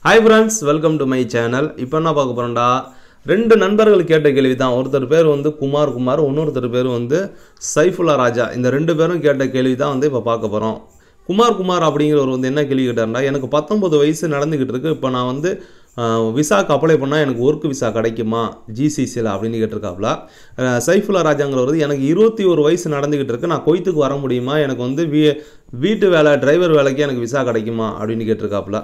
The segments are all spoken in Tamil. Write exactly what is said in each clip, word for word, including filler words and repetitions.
Hi friends, welcome to my channel. இப்போ என்ன பார்க்க போறோம்டா ரெண்டு நண்பர்கள் கேட்ட கேள்வி தான். ஒருத்தர் பேர் வந்து குமார் குமார், இன்னொருத்தர் பேர் வந்து சைஃபுல்லா ராஜா. இந்த ரெண்டு பேரும் கேட்ட கேள்வி தான் வந்து இப்போ பார்க்க போறோம். குமார் குமார் அப்படிங்கிறவர் வந்து என்ன கேள்வி கேட்டாருன்னா, எனக்கு பத்தொன்பது வயசு நடந்துகிட்டு இருக்கு. இப்போ நான் வந்து விசாக்கு அப்ளை பண்ணால் எனக்கு ஒர்க் விசா கிடைக்குமா ஜிசிசியில் அப்படின்னு கேட்டிருக்காப்புல. சைஃபுல்லா ராஜாங்கிறவர் எனக்கு இருபத்தி ஒரு வயசு நடந்துகிட்டு இருக்கு, நான் கொய்த்துக்கு வர முடியுமா, எனக்கு வந்து வீ வீட்டு வேலை டிரைவர் வேலைக்கு எனக்கு விசா கிடைக்குமா அப்படின்னு கேட்டிருக்காப்புல.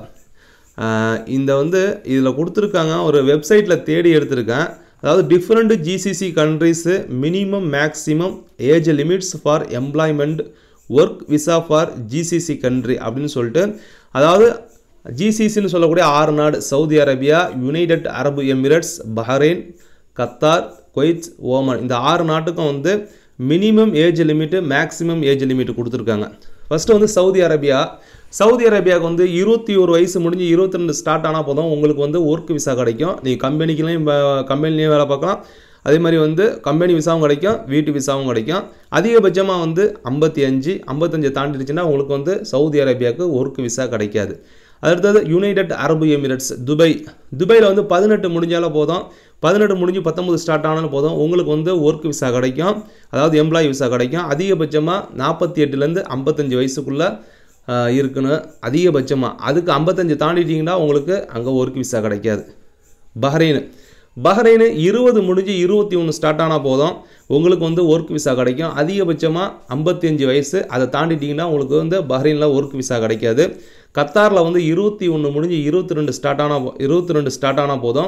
இந்த வந்து இதில் கொடுத்துருக்காங்க, ஒரு வெப்சைட்டில் தேடி எடுத்திருக்கேன். அதாவது different GCC countries minimum maximum age limits for employment work visa for GCC country அப்படின்னு சொல்லிட்டு, அதாவது ஜிசிசின்னு சொல்லக்கூடிய ஆறு நாடு, Saudi Arabia, United Arab Emirates, Bahrain, Qatar, Kuwait, Oman, இந்த ஆறு நாட்டுக்கும் வந்து minimum age limit maximum age limit கொடுத்துருக்காங்க. ஃபஸ்ட்டு வந்து சவுதி அரேபியா. சவுதி அரேபியாவுக்கு வந்து இருபத்தி ஒரு வயசு முடிஞ்சு இருபத்தி ரெண்டு ஸ்டார்ட் ஆனால் போதும் உங்களுக்கு வந்து ஒர்க் விசா கிடைக்கும். நீங்கள் கம்பெனிக்குலையும் கம்பெனிலையும் வேலை பார்க்கலாம், அதே மாதிரி வந்து கம்பெனி விசாவும் கிடைக்கும், வீட்டு விசாவும் கிடைக்கும். அதிகபட்சமாக வந்து ஐம்பத்தி அஞ்சு ஐம்பத்தஞ்சு தாண்டிடுச்சுன்னா உங்களுக்கு வந்து சவுதி அரேபியாவுக்கு ஒர்க் விசா கிடைக்காது. அடுத்தது யுனைடெட் அரபு எமிரேட்ஸ், துபாய். துபாயில் வந்து பதினெட்டு முடிஞ்சாலும் போதும், பதினெட்டு முடிஞ்சு பத்தொம்பது ஸ்டார்ட் ஆனாலும் போதும் உங்களுக்கு வந்து ஒர்க் விசா கிடைக்கும், அதாவது எம்ப்ளாயி விசா கிடைக்கும். அதிகபட்சமாக நாற்பத்தி எட்டுலேருந்து ஐம்பத்தஞ்சு வயசுக்குள்ளே இருக்குன்னு அதிகபட்சமாக. அதுக்கு ஐம்பத்தஞ்சு தாண்டிட்டிங்கன்னா உங்களுக்கு அங்கே ஒர்க் விசா கிடைக்காது. பஹ்ரைன். பஹ்ரைனு இருபது முடிஞ்சு இருபத்தி ஒன்று ஸ்டார்ட் ஆனால் போதும் உங்களுக்கு வந்து ஒர்க் விசா கிடைக்கும். அதிகபட்சமாக ஐம்பத்தி அஞ்சு வயசு, அதை தாண்டிட்டிங்கன்னா உங்களுக்கு வந்து பஹ்ரைனில் ஒர்க் விசா கிடைக்காது. கத்தாரில் வந்து இருபத்தி ஒன்று முடிஞ்சு இருபத்தி ரெண்டு ஸ்டார்ட் ஆனால் இருபத்தி ரெண்டு ஸ்டார்ட் ஆனால் போதும்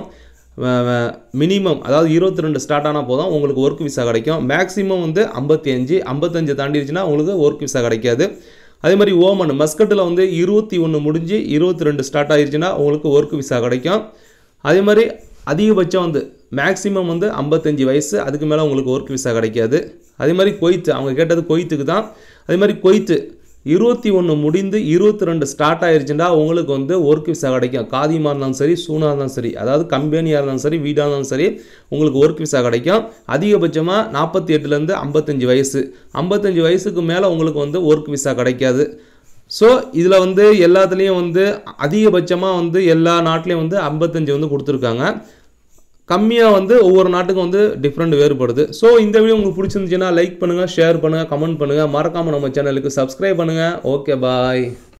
மினிமம், அதாவது இருபத்தி ரெண்டு ஸ்டார்ட் ஆனால் போதும் உங்களுக்கு ஒர்க் விசா கிடைக்கும். மேக்ஸிமம் வந்து ஐம்பத்தி அஞ்சு ஐம்பத்தஞ்சு தாண்டிடுச்சுன்னா உங்களுக்கு ஒர்க் விசா கிடைக்காது. அதே மாதிரி ஓமன், மஸ்கட்டில் வந்து இருபத்தி ஒன்று முடிஞ்சு இருபத்தி ரெண்டு ஸ்டார்ட் ஆகிடுச்சுன்னா உங்களுக்கு ஒர்க் விசா கிடைக்கும். அதே மாதிரி அதிகபட்சம் வந்து மேக்ஸிமம் வந்து ஐம்பத்தஞ்சு வயசு, அதுக்கு மேலே உங்களுக்கு ஒர்க் விசா கிடைக்காது. அதே மாதிரி கொய்த்து, அவங்க கேட்டது கொய்த்துக்கு தான். அதே மாதிரி கொய்த்து இருபத்தி ஒன்று முடிந்து இருபத்தி ரெண்டு ஸ்டார்ட் ஆகிடுச்சுன்னா உங்களுக்கு வந்து ஒர்க் விசா கிடைக்கும். காதியமாக இருந்தாலும் சரி, சூனாக இருந்தாலும் சரி, அதாவது கம்பெனியாக இருந்தாலும் சரி, வீடாக இருந்தாலும் சரி, உங்களுக்கு ஒர்க் விசா கிடைக்கும். அதிகபட்சமாக நாற்பத்தி எட்டுலேருந்து ஐம்பத்தஞ்சு வயசு, ஐம்பத்தஞ்சு வயசுக்கு மேலே உங்களுக்கு வந்து ஒர்க் விசா கிடைக்காது. ஸோ இதில் வந்து எல்லாத்துலேயும் வந்து அதிகபட்சமாக வந்து எல்லா நாட்டிலையும் வந்து ஐம்பத்தஞ்சு வந்து கொடுத்துருக்காங்க. கம்மியாக வந்து ஒவ்வொரு நாட்டுக்கும் வந்து டிஃப்ரெண்ட் வேறுபடுது. ஸோ இந்த வீடியோ உங்களுக்கு பிடிச்சிருந்துச்சுன்னா லைக் பண்ணுங்கள், ஷேர் பண்ணுங்கள், கமெண்ட் பண்ணுங்கள், மறக்காமல் நம்ம சேனலுக்கு சப்ஸ்கிரைப் பண்ணுங்கள். ஓகே, பாய்.